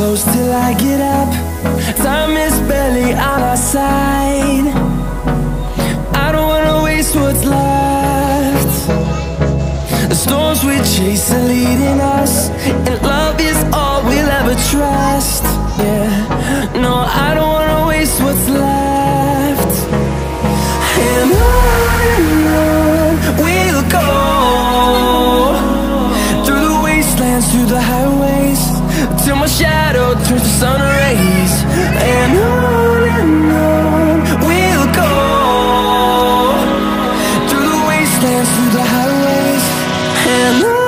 close till I get up. Time is barely on our side. I don't wanna waste what's left. The storms we chase are leading us, and love is all we'll ever trust. Yeah, no, I don't wanna waste what's left. And on we'll go, through the wastelands, through the highways, till my shadow turns to sun rays. And on we'll go, through the wastelands, through the highways, and on we'll go.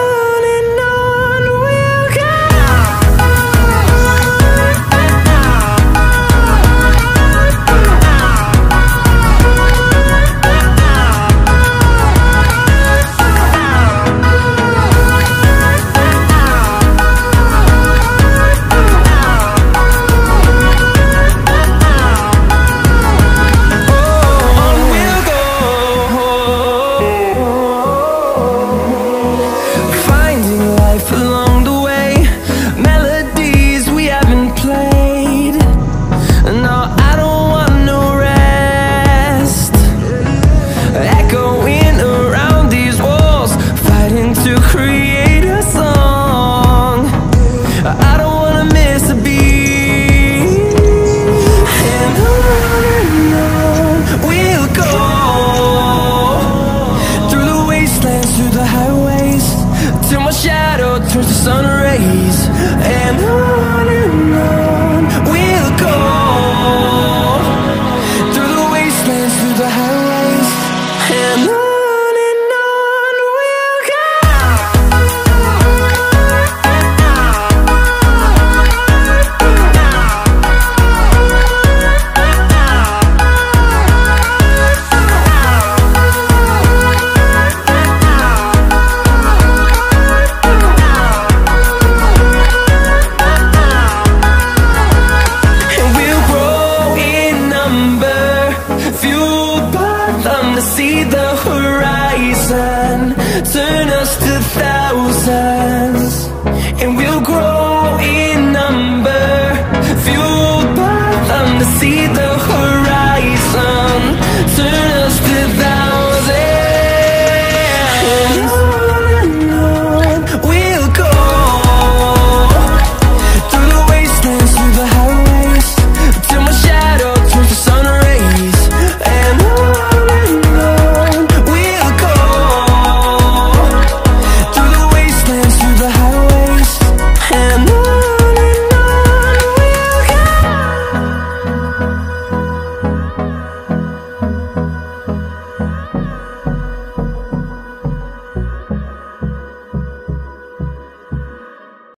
Shadow turns to sun rays, and on we'll go, through the wastelands, through the highways, and on we'll go. See the horizon turn us to thousands, and we'll grow in number, fueled by them to see the horizon.